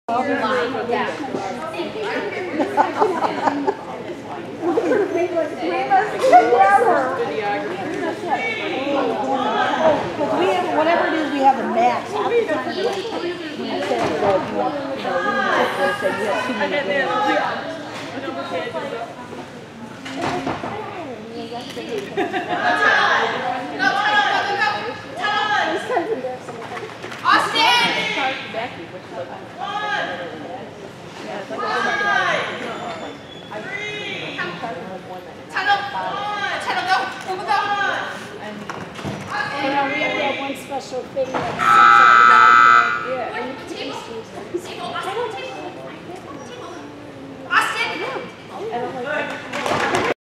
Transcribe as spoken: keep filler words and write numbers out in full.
We have, whatever it is, we have a max. You know, we have that one special thing that's